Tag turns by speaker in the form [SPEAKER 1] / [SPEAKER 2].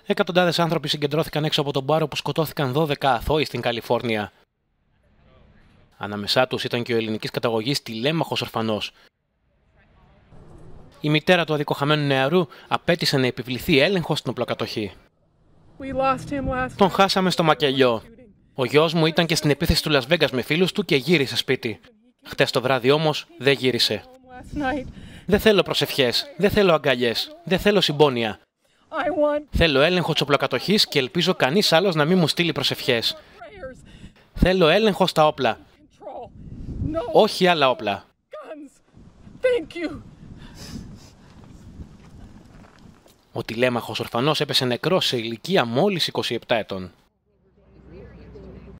[SPEAKER 1] Εκατοντάδες άνθρωποι συγκεντρώθηκαν έξω από τον μπαρ όπου σκοτώθηκαν 12 αθώοι στην Καλιφόρνια. Ανάμεσά τους ήταν και ο ελληνικής καταγωγής τηλέμαχος ορφανός. Η μητέρα του αδικοχαμένου νεαρού απέτησε να επιβληθεί έλεγχος στην οπλοκατοχή. Τον χάσαμε στο μακελιό. Ο γιος μου ήταν και στην επίθεση του Las Vegas με φίλους του και γύρισε σπίτι. Χτες το βράδυ όμως δεν γύρισε. Δεν θέλω προσευχές, δεν θέλω αγκαλιές, δεν θέλω συμπόνια. Θέλω έλεγχο της οπλοκατοχής και ελπίζω κανείς άλλος να μην μου στείλει προσευχές. Θέλω έλεγχο στα όπλα. Όχι άλλα όπλα. Ο τηλέμαχος ορφανός έπεσε νεκρός σε ηλικία μόλις 27 ετών.